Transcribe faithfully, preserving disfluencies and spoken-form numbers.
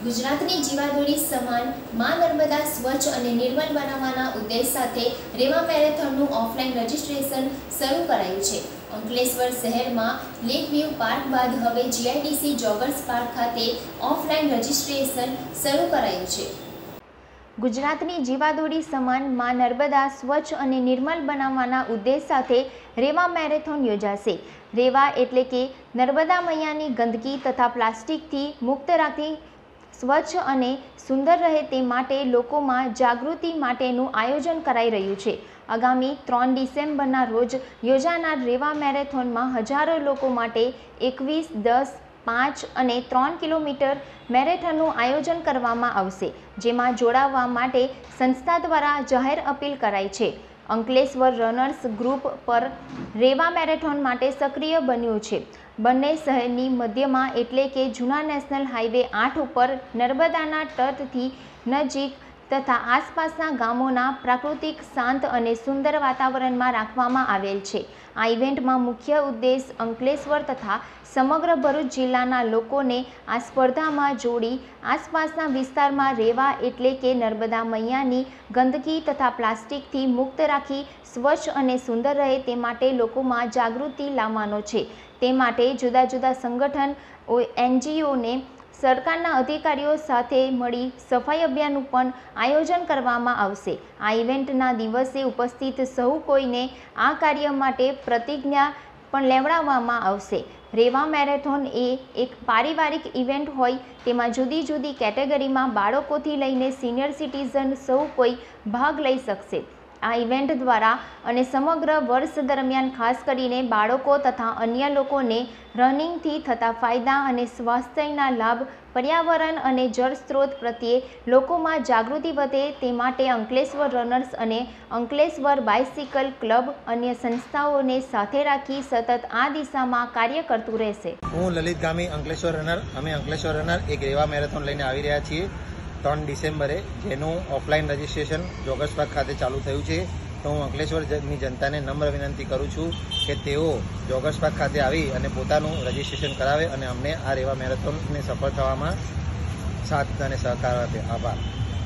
ગુજરાતની જીવાદોરી સમાન માં નર્મદા સ્વચ્છ અને નિર્મલ બનાવવાના ઉદ્દેશ સાથે રેવા મેરેથોનનું ઓફલાઈન રજીસ્ટ્રેશન શરૂ કરાયું છે। અંકલેશ્વર શહેરમાં લેક વ્યૂ પાર્ક બાદ હવે જીઆઈડીસી જોગર્સ પાર્ક ખાતે ઓફલાઈન રજીસ્ટ્રેશન શરૂ કરાયું છે। ગુજરાતની જીવાદોરી સમાન માં નર્મદા સ્વચ્છ અને નિર્મલ બનાવવાના ઉદ્દેશ સાથે રેવા મેરેથોન યોજાશે। રેવા એટલે કે નર્મદા મૈયાની ગંદકી તથા પ્લાસ્ટિકથી મુક્ત રાખી સ્વચ્છ અને સુંદર રહે તે માટે લોકોમાં જાગૃતિ માટેનું આયોજન કરાઈ રહ્યું છે। આગામી ત્રણ ડિસેમ્બરના રોજ યોજાનાર રેવા મેરેથોનમાં હજારો લોકો માટે એકવીસ, દસ, પાંચ અને ત્રણ કિલોમીટર મેરેથોનનું આયોજન કરવામાં આવશે, જેમાં જોડાવા માટે સંસ્થા દ્વારા જાહેર અપીલ કરાઈ છે। અંકલેશ્વર રનર્સ ગ્રુપ પર રેવા મેરેથોન માટે સક્રિય બન્યું છે। બંને શહેરની મધ્યમાં એટલે કે જૂના નેશનલ હાઈવે આઠ ઉપર નર્મદાના તટથી નજીક તથા આસપાસના ગામોના પ્રાકૃતિક શાંત અને સુંદર વાતાવરણમાં રાખવામાં આવેલ છે। આ ઇવેન્ટમાં મુખ્ય ઉદ્દેશ અંકલેશ્વર તથા સમગ્ર ભરૂચ જિલ્લાના લોકોને આ સ્પર્ધામાં જોડી આસપાસના વિસ્તારમાં રેવા એટલે કે નર્મદા મૈયાની ગંદકી તથા પ્લાસ્ટિકથી મુક્ત રાખી સ્વચ્છ અને સુંદર રહે તે માટે લોકોમાં જાગૃતિ લાવવાનો છે। તે માટે જુદા જુદા સંગઠન એનજીઓને સરકારના અધિકારીઓ સાથે મળી સફાઈ અભિયાનનું પણ આયોજન કરવામાં આવશે। આ ઇવેન્ટના દિવસે ઉપસ્થિત સૌ કોઈને આ કાર્ય માટે પ્રતિજ્ઞા પણ લેવડાવવામાં આવશે। રેવા મેરેથોન એ એક પારિવારિક ઇવેન્ટ હોય તેમાં જુદી જુદી કેટેગરીમાં બાળકોથી લઈને સિનિયર સિટીઝન સૌ કોઈ ભાગ લઈ શકશે। આ ઇવેન્ટ દ્વારા અને સમગ્ર વર્ષ દરમિયાન ખાસ કરીને બાળકો તથા અન્ય લોકોને રનિંગથી થતા ફાયદા અને સ્વાસ્થ્યના લાભ, પર્યાવરણ અને જળ સ્ત્રોત પ્રત્યે લોકોમાં જાગૃતિ વધે તે માટે અંકલેશ્વર રનર્સ અને અંકલેશ્વર બાઇસિકલ ક્લબ અન્ય સંસ્થાઓને સાથે રાખી સતત આ દિશામાં કાર્ય કરતું રહેશે। હું લલિત ગામી અંકલેશ્વર રનર અમે અંકલેશ્વર રનર એક રેવા મેરેથોન લઈને આવી રહ્યા છીએ ત્રણ ડિસેમ્બરે, જેનું ઓફલાઈન રજીસ્ટ્રેશન જોગર્સ પાર્ક ખાતે ચાલુ થયું છે। તો હું અંકલેશ્વરની જનતાને નમ્ર વિનંતી કરું છું કે તેઓ જોગર્સ પાર્ક ખાતે આવી અને પોતાનું રજીસ્ટ્રેશન કરાવે અને અમને આ રેવા મેરેથોનને સફળ થવામાં સાથ અને સહકાર આપે। આભાર।